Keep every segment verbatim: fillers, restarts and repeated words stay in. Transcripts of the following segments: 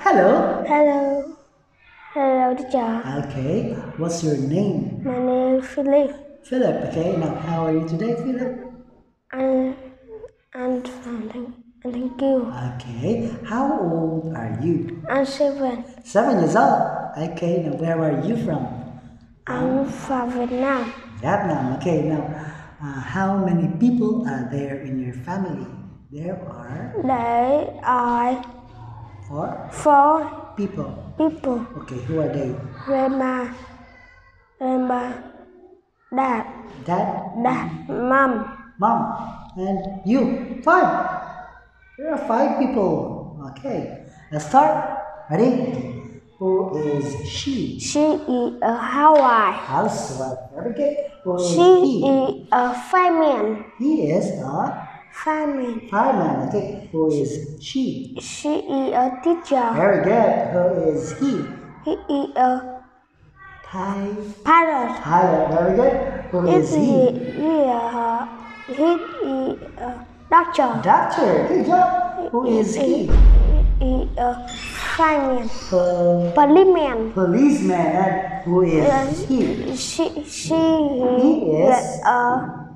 Hello. Hello. Hello, teacher. Okay. What's your name? My name is Philip. Philip. Okay. Now, how are you today, Philip? And and fine, thank, and thank you. Okay. How old are you? I'm seven. Seven years old. Okay. Now, where are you from? I'm from Vietnam. Vietnam. Okay. Now, uh, how many people are there in your family? There are They are four four people. people. Okay. Who are they? Grandma, grandma, dad, Dad, dad, mom. Mom, and you. Five. There are five people. Okay. Let's start. Ready? Who is she? She is a housewife. Housewife. Very good. Who is She he? is a fireman. He is a Fireman. fireman. Okay. Who is she? She is a teacher. Very good. Who is he? He is a Ty. pilot. Tyler. Very good. Who is He he? is a he is a doctor. Doctor. Good job. Who is he? He is a fireman. Uh, Policeman. policeman. And who is he? She she He is a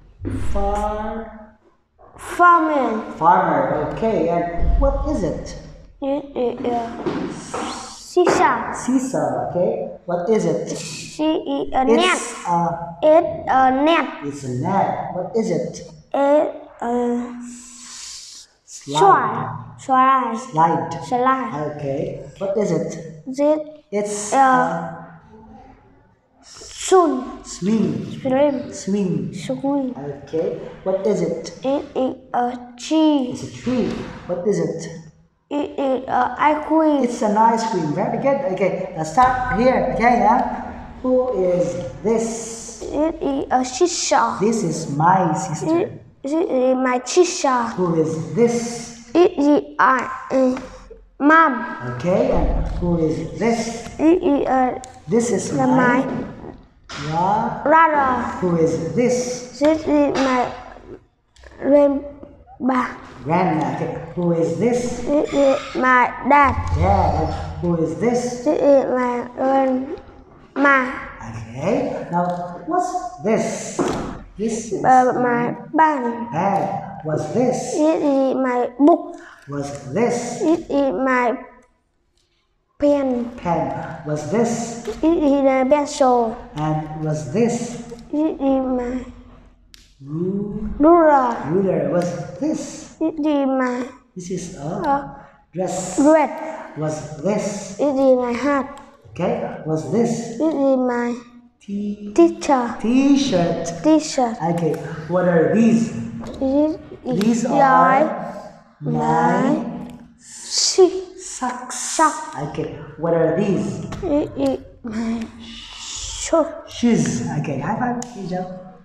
far. farmer. Farmer. Okay. And what is it? It is a seesaw. Seesaw. Okay. What is it? She is a net. It's a. It's a net. It's a net. What is it? It's a Slide. slide. Slide. Slide. Slide. Okay. What is it? This It's uh, a soon. swing. Swim. Swing. Swim. Okay. What is it? It is a tree. It's a tree. What is it? It is a ice cream. It's an ice cream. Very good. Okay. Let's start here. Okay. Yeah. Who is this? It is a seesaw. This is my sister. It, it is my teacher. Who is this? It is a uh, mom. Okay. And who is this? It is a This is my my. Yeah. brother. Who is this? This is my grandpa. Grandma. Okay. Who is this? It is my dad. Dad. And who is this? This is my grandma. Okay. Now, what's this? This is Uh, my band. bag. What's this? It is my book. What's this? It is my pen. Pen. What's this? It is my pencil. And what's this? It is my Ru- ruler. Ruler. What's this? It is my This is a uh, dress. red. What's this? It is my hat. Okay. What's this? It is my T. teacher. T-shirt. T-shirt. Okay. What are these? It is These my are my she socks. sock. Okay. What are these? It is my shoe. Shoes. Okay. High five. Good job.